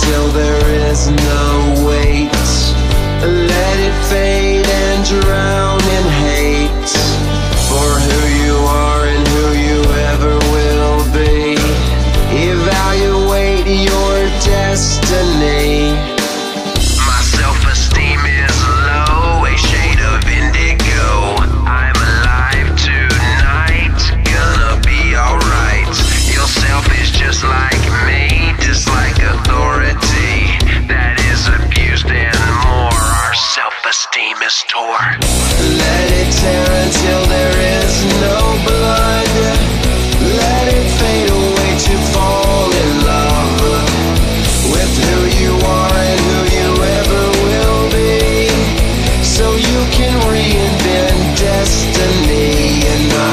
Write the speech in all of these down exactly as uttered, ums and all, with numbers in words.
until there is no weight. Let it fade and drown in hate for who you are and who you ever will be. Evaluate your destiny. My self-esteem is low, a shade of indigo. I'm alive tonight, gonna be alright. Your self is just like me, just like authority that is abused and more. Our self-esteem is torn. Let it tear until there is no blood. Let it fade away to fall in love with who you are and who you ever will be, so you can reinvent destiny in the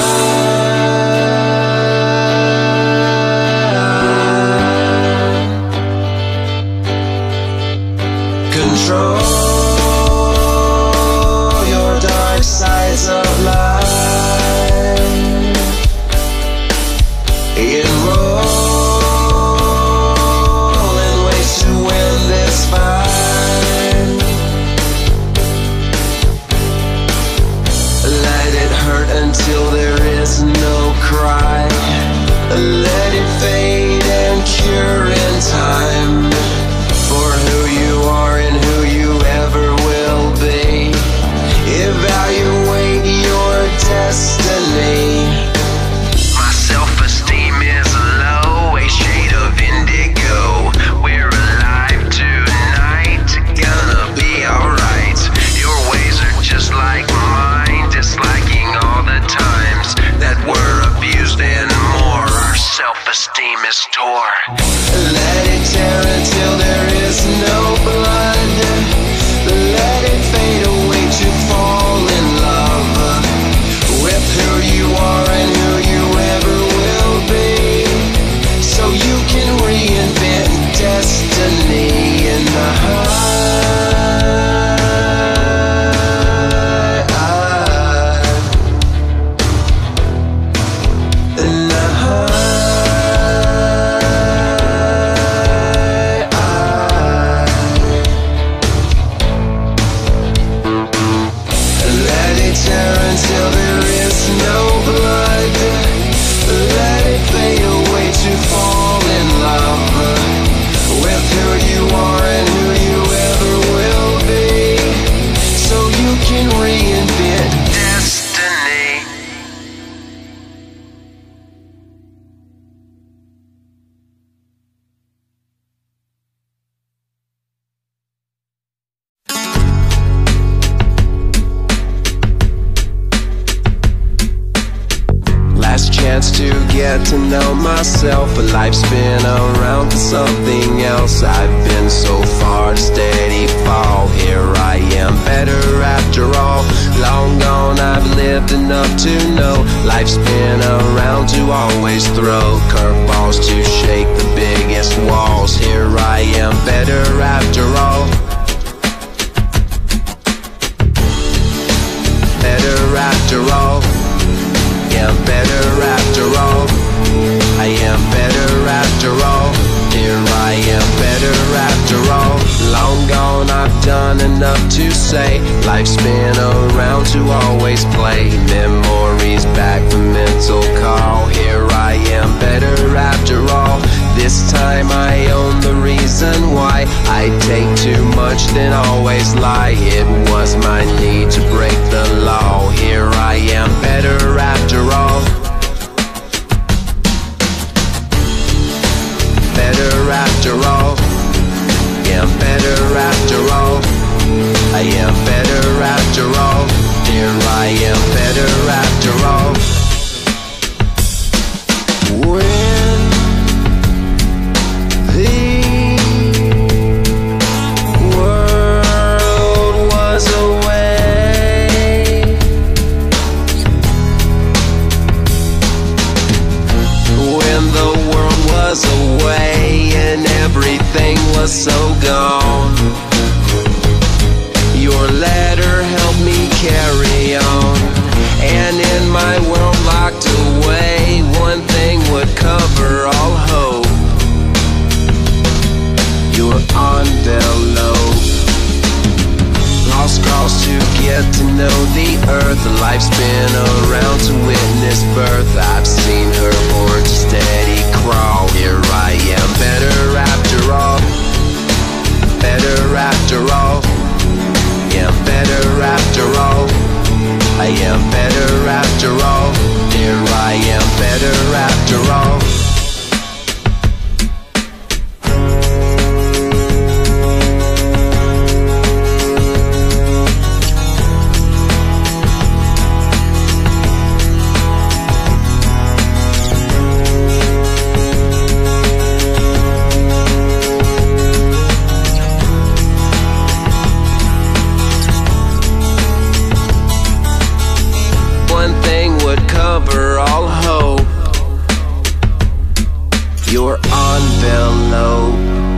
heart. Control your dark sides of life. Enroll in ways to win this fight. Let it hurt until there is no cry. Let it fade and cure in time for who you are and who you ever will be. Evaluate your destiny. My self-esteem is low, a shade of indigo. We're alive tonight, gonna be alright. Your ways are just like mine, disliking all the times that we're abused and more. Our self-esteem is torn. Let it tear until there is no blood. Let it fade away to fall in love with who you are and who you ever will be, so you can reinvent destiny in the heart. In the heart. Let it tear until there is no blood. Let it fade away to fall in love with who you are and who you ever will be, so you can reinvent destiny. Last chance to get to know myself. A life's been around for something else. I've been so far to steady fall. Here I am, better after all. Long gone, I've lived enough to know life's been around to always throw curveballs to shake the biggest walls. Here I am, better after all. Better after all. I am better after all. I am better after all. Here I am better after all. Long gone, I've done enough to say life's been around to always play. Memories back from mental call. Here I am better after all. This time I own the reason why I take too much then always lie. It was my need to break the law. Here I am better after all. Better after all. I am better after all. I am better after all. Here I am better after all. When the world was away, when the world was away and everything was so gone, your letter helped me carry on. earth. Life's been around to witness birth. I've seen her born to steady crawl. Here I am, better after all. Better after all. Yeah, better after all. I am better after all. Here I am, better after all. Cover all hope. Your envelope.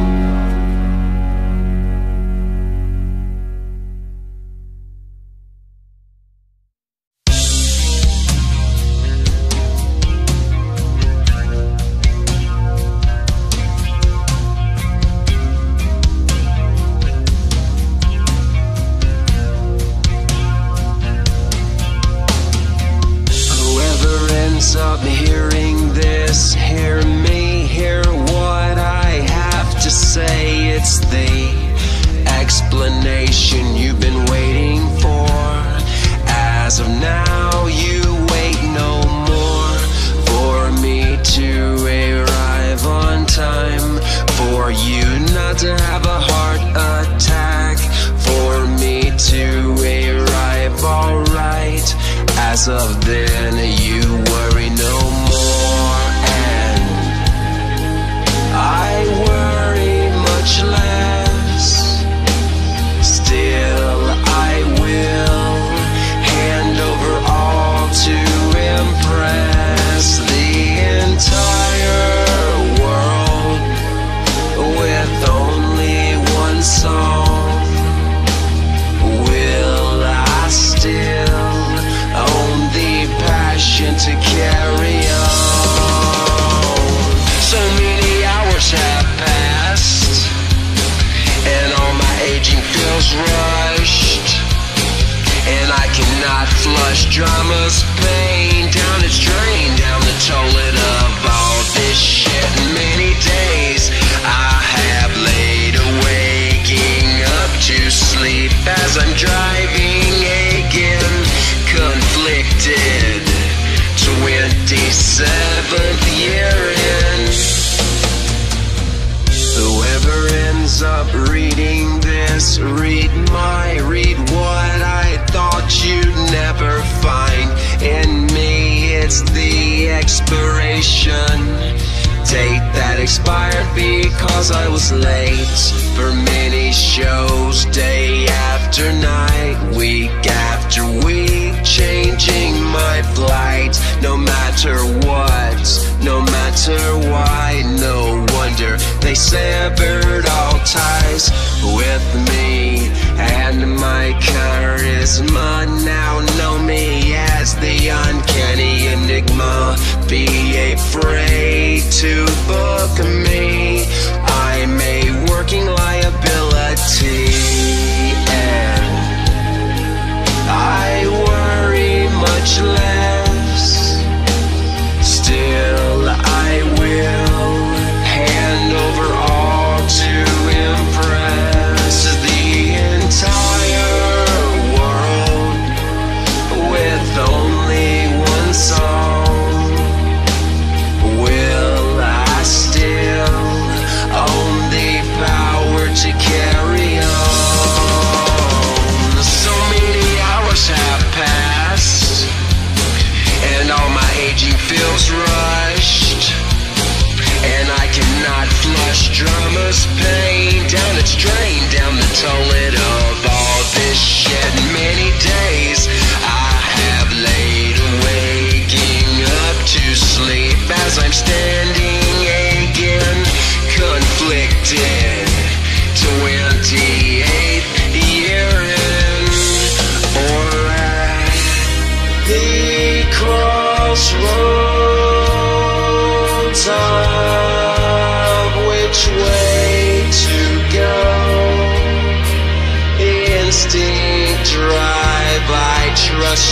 Up hearing this, hear me, hear what I have to say. It's the explanation you've been waiting for. As of now, you wait no more for me to arrive on time, for you not to have a heart attack, for me to arrive alright. As of then, you worry no more, and I worry much less. Still, I will hand over all to impress the entire world with only one song. Will I still own the passion to carry on? So many hours have passed, and all my aging feels rushed, and I cannot flush drama's pain down its drain, down the toilet of all this shit. Many days I have laid waking up to sleep as I'm driving again, conflicted, twenty-seventh year in. Whoever ends up reading this, read my, read what I thought you'd never find in me. It's the expiration date that expired because I was late for many shows, day after night, week after week, changing my plight. No matter what, no matter why, no wonder they severed all ties with me and my charisma. Now know me as the uncanny enigma. Be afraid to book me. I'm a working liability, and I worry much less. Still, I will hand over all to impress the entire world with only one song. Will I still own the power to carry on? So many hours have passed, and all my aging feels rushed, and I cannot flush drama's pain down its drain, down the toilet of all this shit. Many days I have laid waking up to sleep as I'm standing again, conflicted, twenty-eighth year in, or at the crossroads of which way to go. Instinct drive, I trust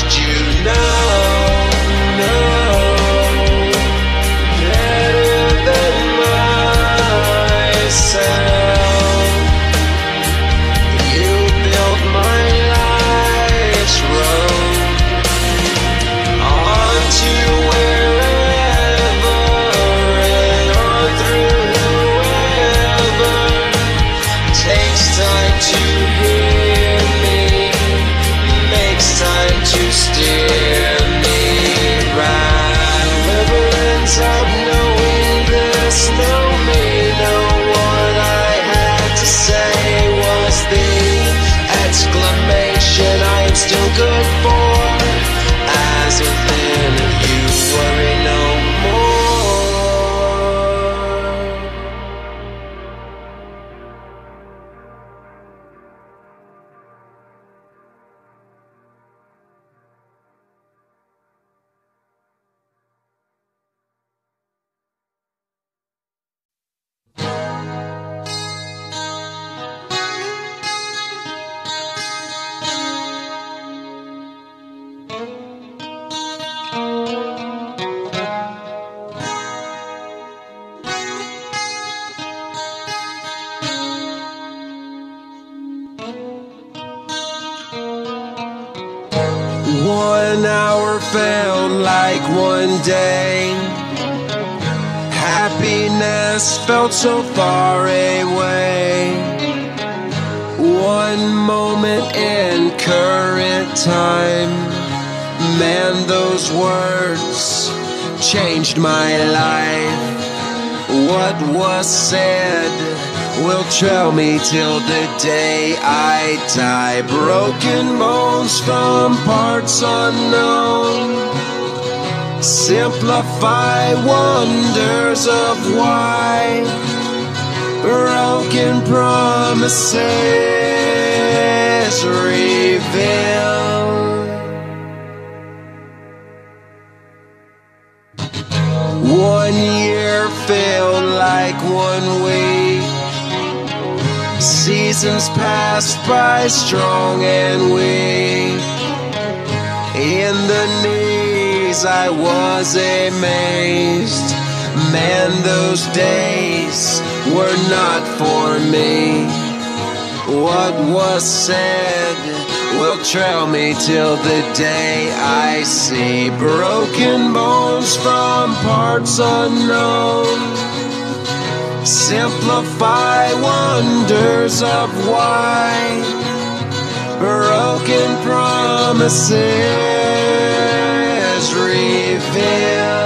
One hour felt like one day. Happiness felt so far away. One moment in current time. Man, those words changed my life. What was said will trail me till the day I die. Broken bones from parts unknown. Simplify wonders of why. Broken promises reveal. One year felt like one week. Seasons passed by strong and weak. In the knees I was amazed. Man, those days were not for me. What was said will trail me till the day I see. Broken bones from parts unknown. Simplify wonders of why. Broken promises reveal.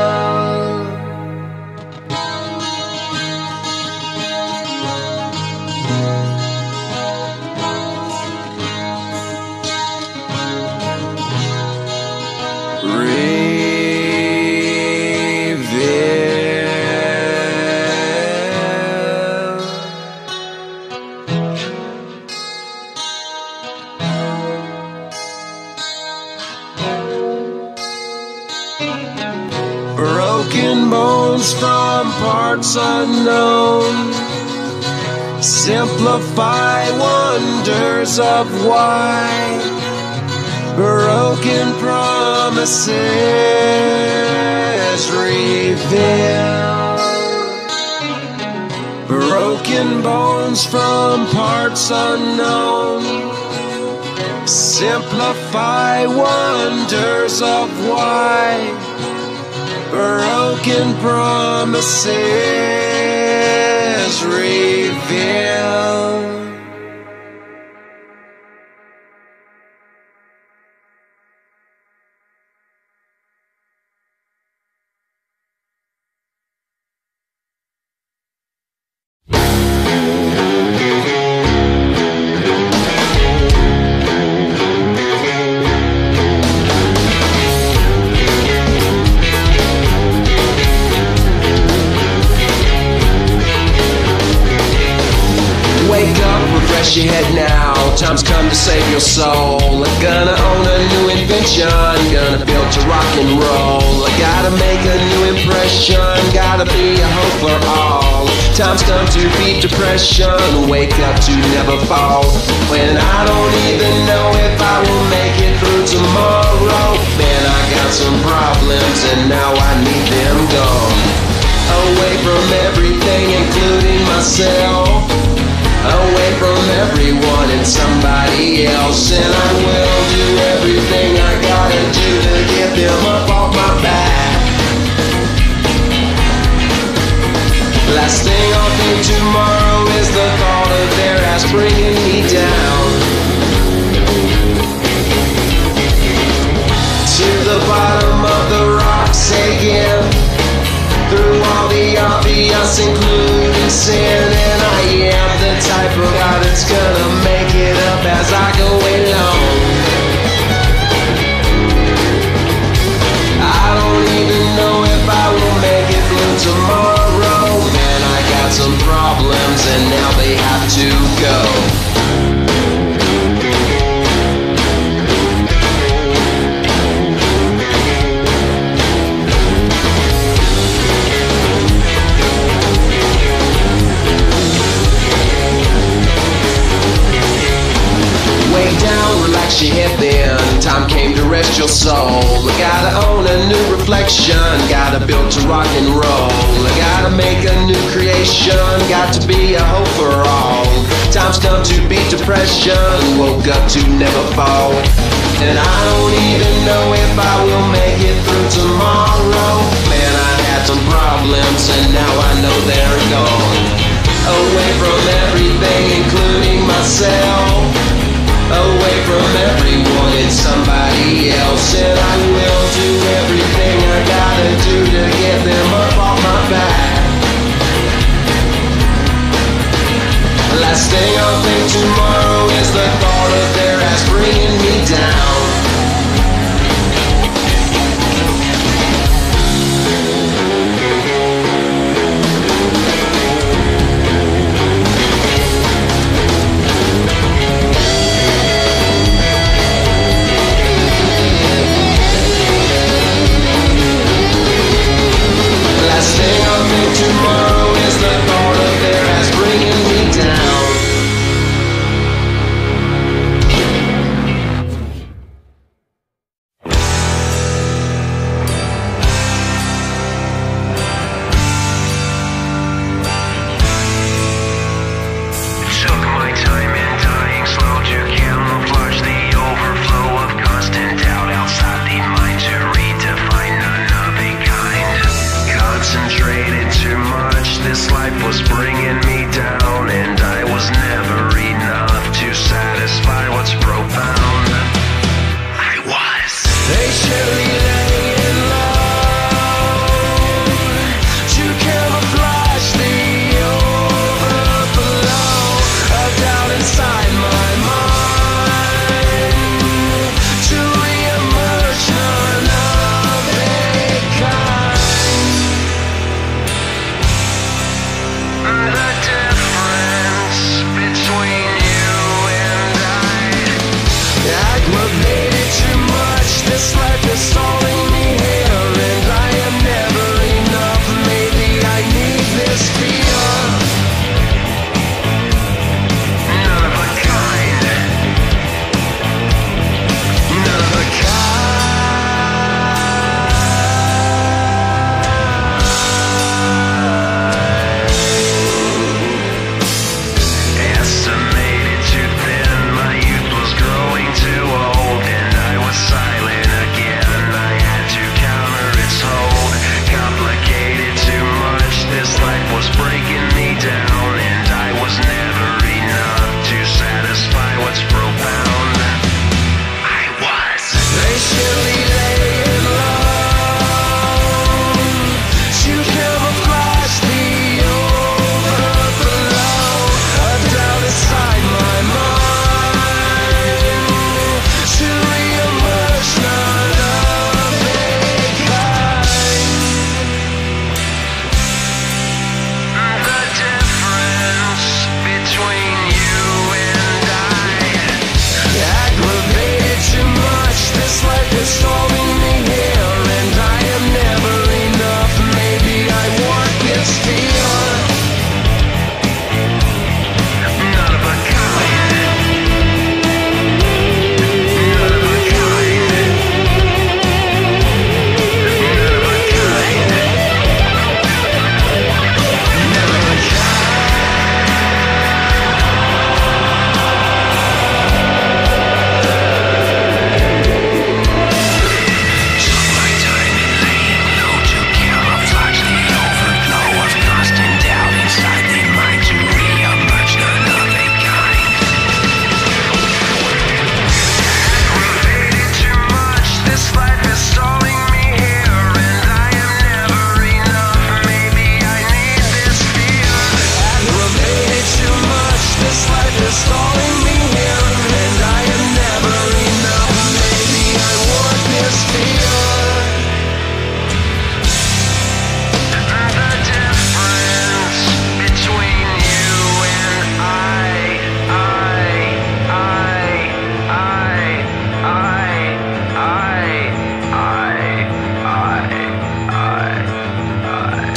Broken bones from parts unknown. Simplify wonders of why. Broken promises reveal. Broken bones from parts unknown. Simplify wonders of why. Broken promises reveal. Refresh your head now, time's come to save your soul. I'm gonna own a new invention, gonna build to rock and roll. I gotta make a new impression, gotta be a hope for all. Time's come to beat depression, wake up to never fall. When I don't even know if I will make it through tomorrow. Man, I got some problems and now I need them gone. Away from everything including myself. Away from everyone and somebody else. And I will do everything I gotta do to get them up off my back. Last thing I'll think tomorrow is the thought of their ass bringing me down. To the bottom of the rocks again. Through all the obvious including sin. And I am the type of guy that's gonna make it up as I go along. I don't even know if I will make it through tomorrow. Man, I got some problems and now they have to go. She hit then, time came to rest your soul. I gotta own a new reflection, gotta build to rock and roll. I gotta make a new creation, got to be a hope for all. Time's come to beat depression, woke up to never fall. And I don't even know else, and now I know they're gone. Away from everything, including myself. Away from everyone, it's somebody else. And I will do everything I gotta do to get them up off my back. Last thing I'll think tomorrow is the thought of their ass bringing me down. Last thing I'll think tomorrow is the thought of their ass bringing me down. Took my time in dying slow to camouflage the overflow of constant doubt outside the mind, to redefine none of a kind. Concentrated too much, this life was bringing me down, and I was never enough to satisfy what's profound. I was patiently laying low to camouflage the overflow of doubt inside my mind, to re-emerge none of a kind. The difference between you and I, aggravated too much, this life is stalling me here, and I am never enough. Maybe I need this fear. None of a kind. None of a kind. Estimated too thin, my youth was growing too old, and I was silent again. I had to counter its hold. Complicated too much, this life was breaking me down, and I was never enough to satisfy what's profound. I was patiently laying low to camouflage the overflow of doubt inside my mind, to re-emerge none of a kind. The difference between you and I, aggravated too much, this life is stalling me here, and I am never enough. Maybe I want this fear. None of a kind. None of a kind. None of a kind. None of a Took my time in laying low to camouflage the overflow of constant doubt inside the mind, to re-emerge none of a kind. Aggravated too much, this life is stalling me here, and I am never enough. Maybe I need this fear. Aggravated too much, this life is stalling me here, and I am never enough. Maybe I want this fear. The difference between you and I, I, I, I, I, I, I, I, I, I.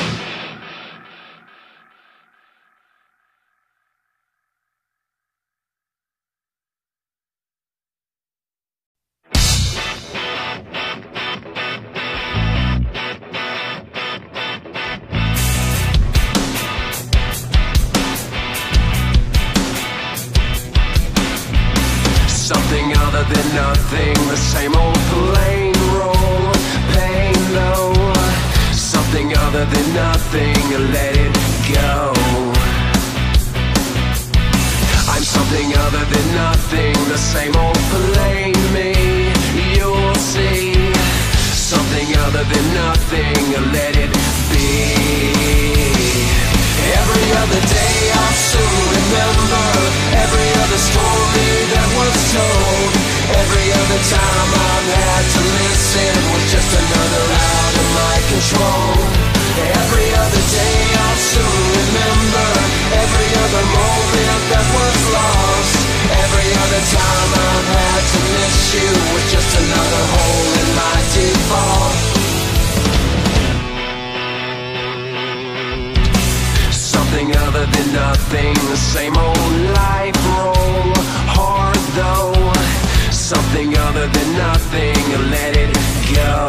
Something other than nothing, the same old plain roll, pain though. Something other other than nothing, let it go. I'm something other than nothing, the same old plain me, you'll see. Something other than nothing, let it be. Every other day I'll soon remember every other story that was told. Every other time I've had to listen was just another out of my control. Every other day I'll soon remember every other moment that was lost. Every other time I've had to miss you was just another hole in my default. Something other than nothing, the same old life roll, hard though. Something other than nothing, let it go.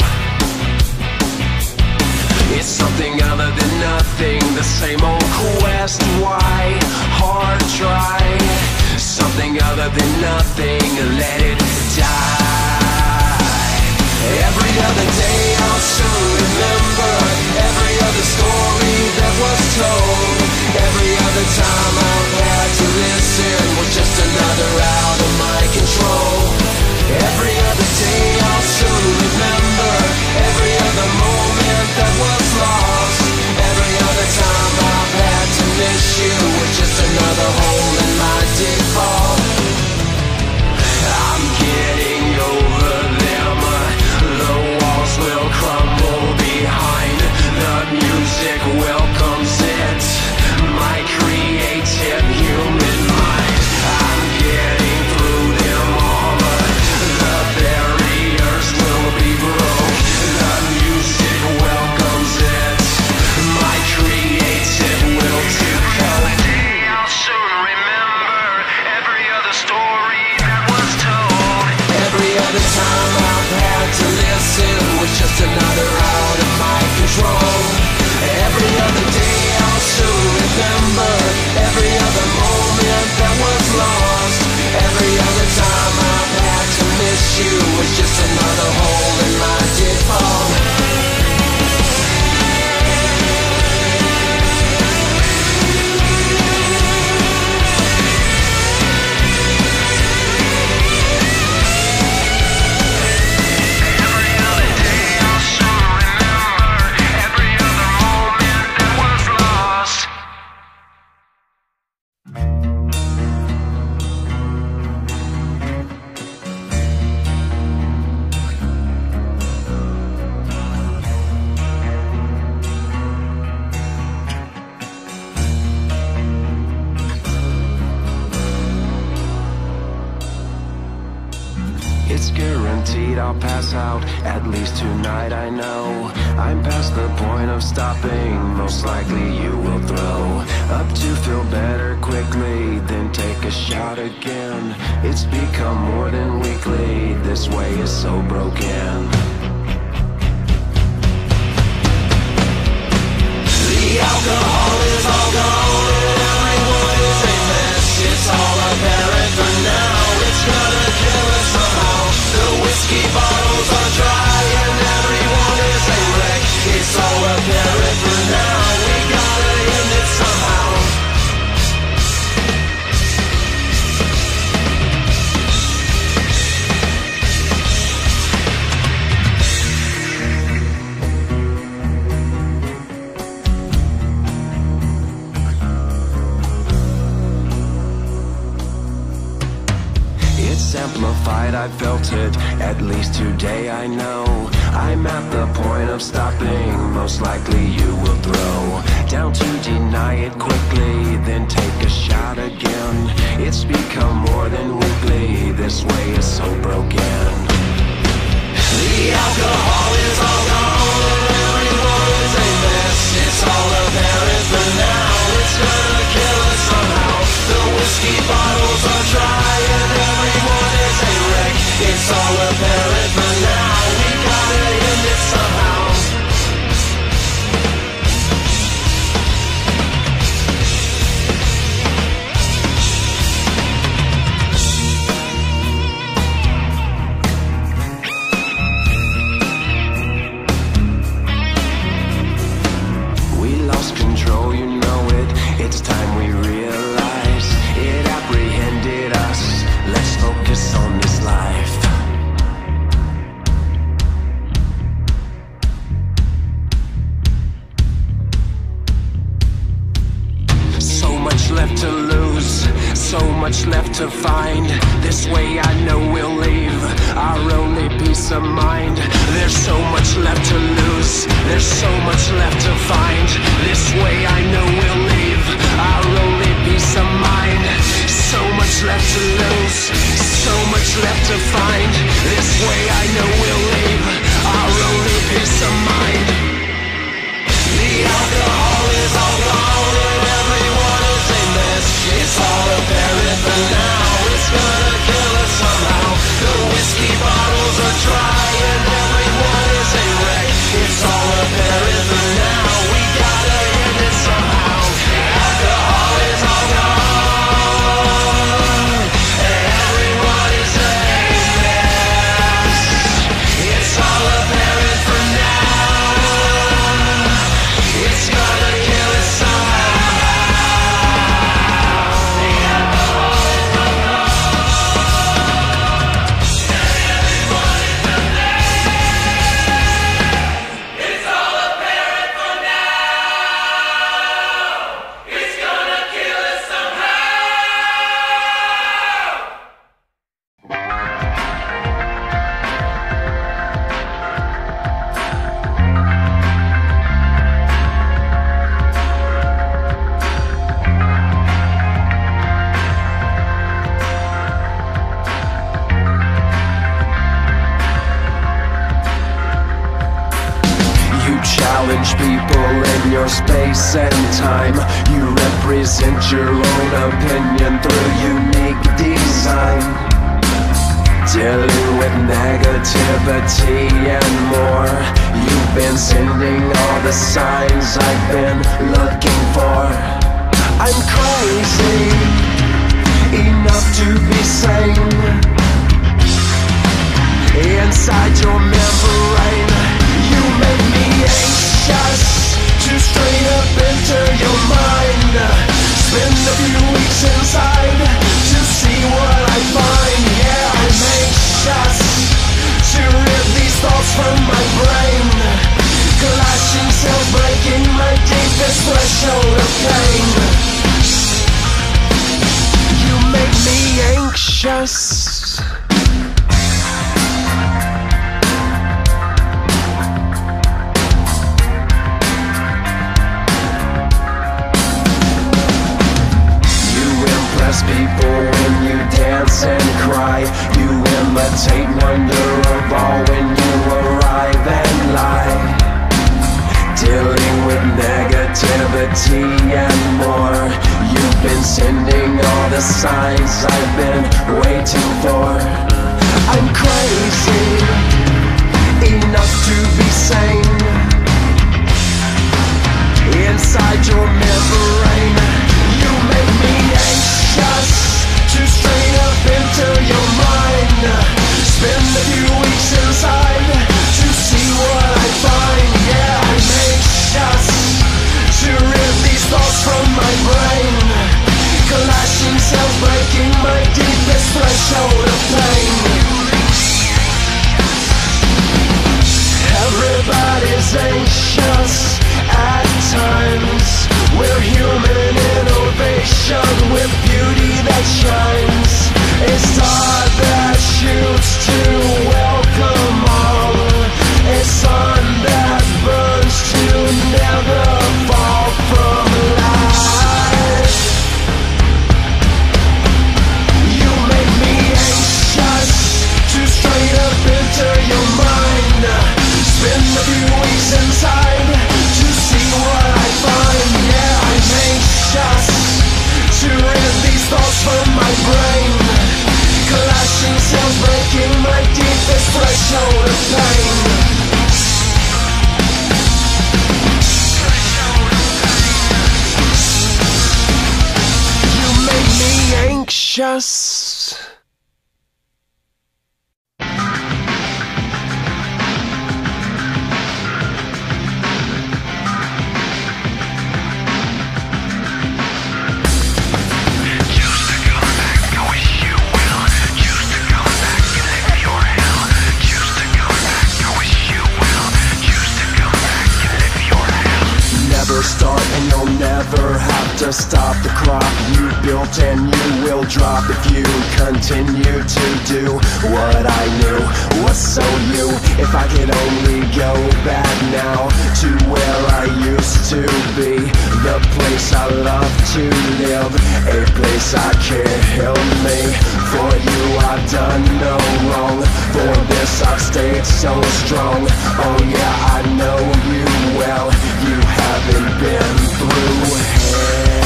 It's something other than nothing, the same old quest, why, hard try. Something other than nothing, let it die. Every other day I'll soon remember every other story that was told. Every other time I've had to listen was just another out of my control. Every other day I'll soon remember every other moment that was lost. Every other time I've had to miss you was just another hole in my default. I'm getting over them, the walls will crumble behind, the music welcomes it, my creative human mind. I'm getting through them all, the barriers will be broke, the music welcomes it, my creative will to come. I'll soon remember every other story that was told. Every other time I've had to listen was just another out of my control. Every other day I'll soon remember every other moment that was lost. Every other time I've had to miss you was just another hole in my default. It's guaranteed I'll pass out, at least tonight I know. I'm past the point of stopping, most likely you will throw up to feel better quickly, then take a shot again. It's become more than weekly, this way is so broken. The alcohol is all gone and everyone is a mess. It's all apparent for now, it's gonna kill us somehow. The whiskey bottles are dry and everyone is a wreck. It's all apparent for now, we gotta end it somehow. It's amplified, I felt it, at least today I know. I'm at the point of stopping, most likely you will throw down to deny it quickly, then take a shot again. It's become more than weekly, this way is so broken. The alcohol is all gone and everyone is a mess. It's all apparent for now, it's gonna kill us somehow. The whiskey bottles are dry and everyone is a wreck. It's all apparent for now, we gotta end it somehow. to find. This way I know we'll leave our only peace of mind. There's so much left to lose, there's so much left to find. This way I know we'll leave our only peace of mind. So much left to lose, so much left to find. This way I know we'll leave our only peace of mind. The alcohol is all gone and everyone is a mess. It's all apparent but now it's gonna kill us somehow. The whiskey bottles are dry and everyone is a wreck. It's all apparent but now we gotta end it somehow. The alcohol is all gone and everyone is a mess. It's all apparent for now. It's gonna kill us somehow. The alcohol is all gone and everyone is a mess. It's all apparent for now. It's gonna kill us somehow. You challenge people in your space and time. You represent your own opinion through unique design. Dealing with negativity and more. You've been sending all the signs I've been looking for. I'm crazy enough to be sane. Inside your membrane, you make me anxious to straight up enter your mind. Spend a few weeks inside to see what I find. Yeah, I'm anxious to rid these thoughts from my brain. Clashing cells breaking my deepest threshold of pain. You make me anxious. People when you dance and cry, you imitate wonder of all when you arrive and lie. Dealing with negativity and more. You've been sending all the signs I've been waiting for. I'm crazy enough to be sane. Inside your membrane, you make me anxious to straight up enter your mind. Spend a few weeks inside to see what I find. Yeah, I'm anxious to rid these thoughts from my brain. Clashing cells breaking my deepest threshold of pain. Everybody's anxious at times. We're human innovation with beauty that shines. A star that shoots to welcome all. A sun that burns to never fall from life. You make me anxious to straight up enter your mind. Spend a few weeks inside to see what I find. Yeah, I'm anxious to rid these thoughts from my brain. Clashing cells breaking my deepest threshold of pain. You make me anxious. Start and you'll never have to stop the crop you built and you will drop if you continue to do what I knew was so you. If I could only go back now to where I used to be, the place I love to live, a place I can't help me. For you I've done no wrong, for this I've stayed so strong. Oh yeah, I know you well, you haven't been through hell.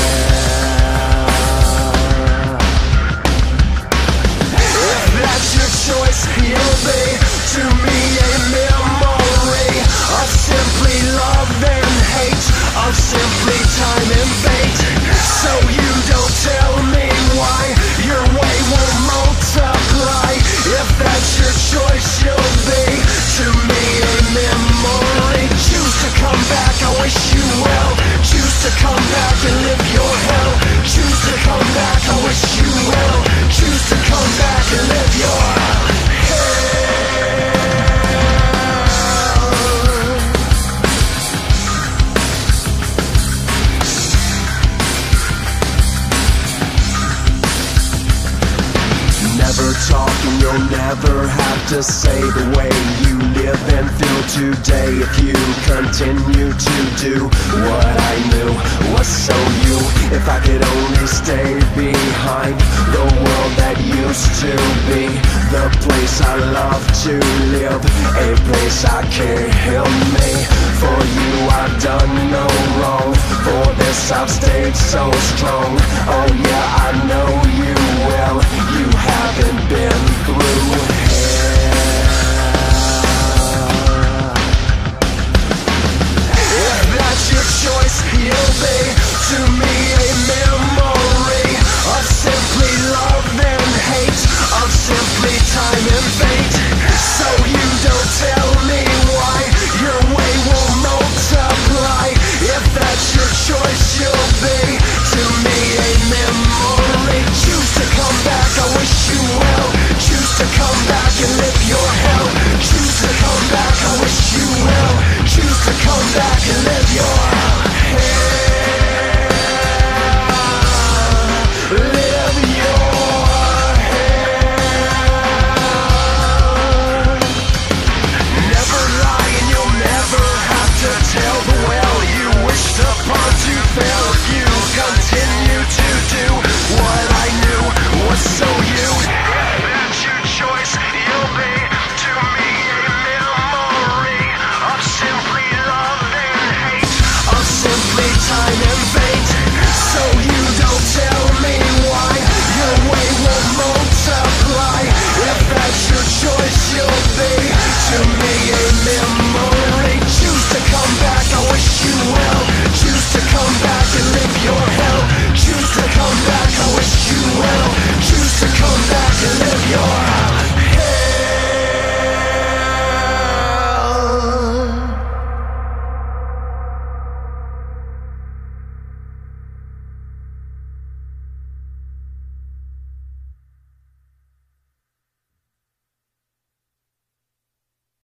If that's your choice, you'll be to me a memory of simply love and hate, of simply time and fate. So you don't tell me why your way won't multiply. If that's your choice, you'll be to me a memory. Choose to come back, I wish you well. Choose to come back and live your hell. Choose to come back, I wish you well. Choose to come back and live your hell. Never talking, you'll never have to say the way you live and feel today. If you continue to do what I knew was so you. If I could only stay behind the world that used to be, the place I love to live, a place I can't help me. For you I've done no wrong, for this I've stayed so strong. Oh yeah, I know you well, you haven't been through